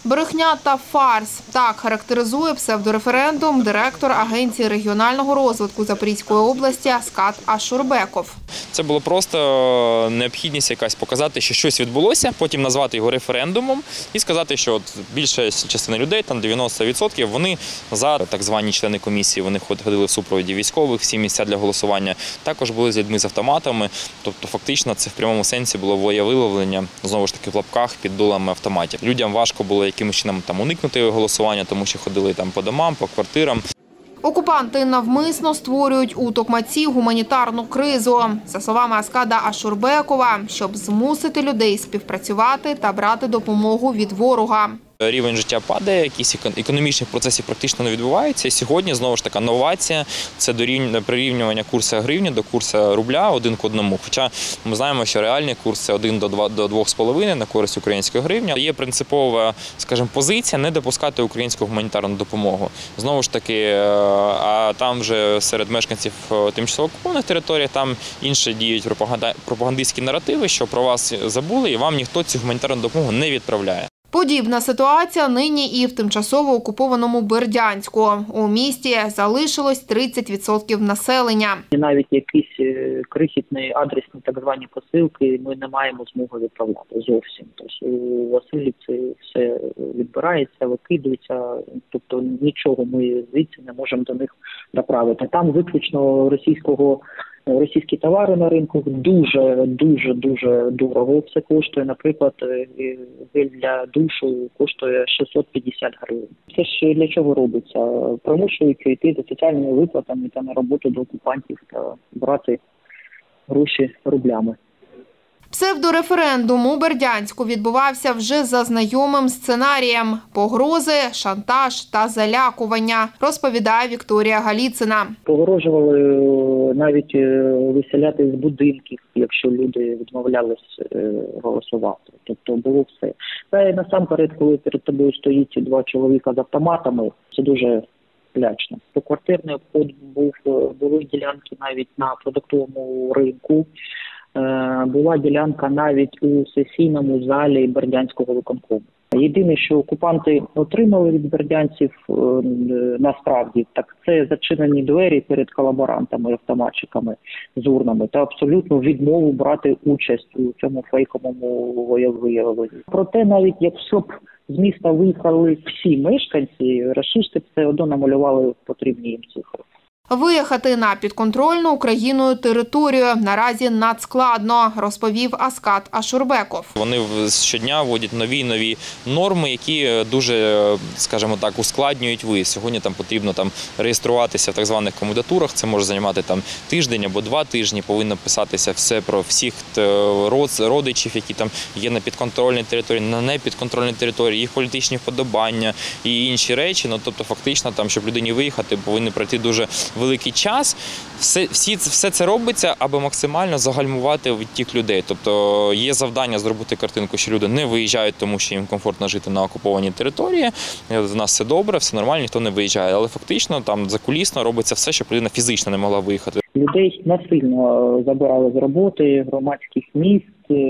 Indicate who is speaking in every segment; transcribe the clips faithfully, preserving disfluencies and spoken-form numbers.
Speaker 1: Брехня та фарс – так характеризує псевдореферендум директор Агенції регіонального розвитку Запорізької області Аскат Ашурбеков.
Speaker 2: Це було просто необхідність якась показати, що щось відбулося, потім назвати його референдумом і сказати, що от більша частина людей, там дев'яносто відсотків, вони за, так звані члени комісії, вони ходили в супроводі військових, всі місця для голосування, також були з людьми з автоматами, тобто фактично це в прямому сенсі було волевиявлення, знову ж таки в лапках під дулами автоматів. Людям важко було якимось чином там уникнути голосування, тому що ходили там по домам, по квартирам.
Speaker 1: Окупанти навмисно створюють у Токмаці гуманітарну кризу. За словами Аскада Ашурбекова, щоб змусити людей співпрацювати та брати допомогу від ворога.
Speaker 2: Рівень життя падає, якісь економічні процеси практично не відбуваються. І сьогодні, знову ж така, новація – це прирівнювання курсу гривні до курсу рубля один к одному. Хоча ми знаємо, що реальний курс – це один до двох з половиною на користь української гривні. Є принципова, скажімо, позиція не допускати українську гуманітарну допомогу. Знову ж таки, а там вже серед мешканців тимчасово окупованих територій, там інші діють пропагандистські наративи, що про вас забули і вам ніхто цю гуманітарну допомогу не відправляє.
Speaker 1: Подібна ситуація нині і в тимчасово окупованому Бердянську. У місті залишилось тридцять відсотків населення.
Speaker 3: Навіть якісь крихітні адресні так звані посилки ми не маємо змоги відправляти зовсім. Тобто у Васильівці все відбирається, викидується, тобто нічого ми звідси не можемо до них доправити. Там виключно російського Російські товари на ринку дуже-дуже-дуже дорого все коштує. Наприклад, гель для душу коштує шістсот п'ятдесят гривень. Це ж для чого робиться? Примушують йти за соціальними виплатами та на роботу до окупантів та брати гроші рублями.
Speaker 1: Псевдореферендум у Бердянську відбувався вже за знайомим сценарієм – погрози, шантаж та залякування, розповідає Вікторія Галіцина.
Speaker 3: Погрожували навіть виселяти з будинків, якщо люди відмовлялись голосувати. Тобто було все. Та й насамперед, коли перед тобою стоїть два чоловіка з автоматами, це дуже лячно. Поквартирний обход був, були ділянки навіть на продуктовому ринку. Була ділянка навіть у сесійному залі Бердянського виконкому. Єдине, що окупанти отримали від бердянців насправді, так це зачинені двері перед колаборантами, автоматчиками, з урнами та абсолютно відмову брати участь у цьому фейковому виявленні. Проте навіть якщо б з міста виїхали всі мешканці, рашисти б все одно намалювали потрібні їм цифри.
Speaker 1: Виїхати на підконтрольну Україною територію наразі надскладно, розповів Аскат Ашурбеков.
Speaker 2: Вони щодня вводять нові-нові норми, які дуже, скажімо так, ускладнюють виїзд. Сьогодні там потрібно там реєструватися в так званих комендатурах, це може займати там тиждень або два тижні, повинно писатися все про всіх родичів, які там є на підконтрольній території, на непідконтрольній території, їх політичні вподобання і інші речі. Ну, тобто фактично, там, щоб людині виїхати, повинні пройти дуже великий час. Все, всі, все це робиться, аби максимально загальмувати відтік людей. Тобто є завдання зробити картинку, що люди не виїжджають, тому що їм комфортно жити на окупованій території. У нас все добре, все нормально, ніхто не виїжджає. Але фактично там закулісно робиться все, щоб людина фізично не могла виїхати.
Speaker 3: Людей насильно забирали з роботи, громадських місць.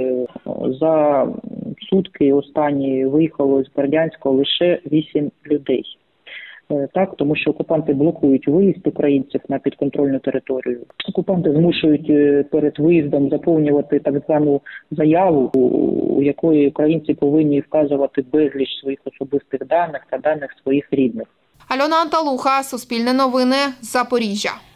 Speaker 3: За сутки останні виїхало з Бердянського лише вісім людей. Так, тому що окупанти блокують виїзд українців на підконтрольну територію. Окупанти змушують перед виїздом заповнювати так звану заяву, у якої українці повинні вказувати безліч своїх особистих даних та даних своїх рідних.
Speaker 1: Альона Анталуха, Суспільне новини, Запоріжжя.